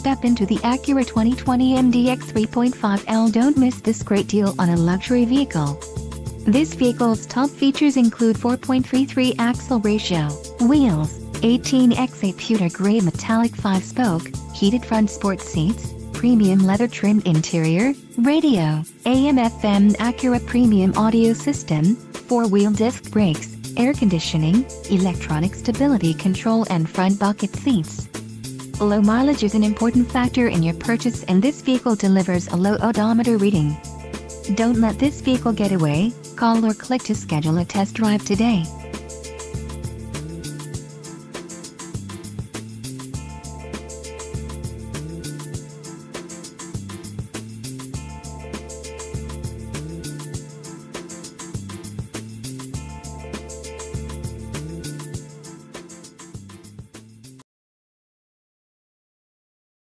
step into the Acura 2020 MDX 3.5L. Don't miss this great deal on a luxury vehicle. This vehicle's top features include 4.33 axle ratio, wheels, 18x8 pewter gray metallic 5-spoke, heated front sports seats, premium leather trimmed interior, radio, AM/FM Acura premium audio system, 4-wheel disc brakes, air conditioning, electronic stability control and front bucket seats. Low mileage is an important factor in your purchase, and this vehicle delivers a low odometer reading. Don't let this vehicle get away. Call or click to schedule a test drive today.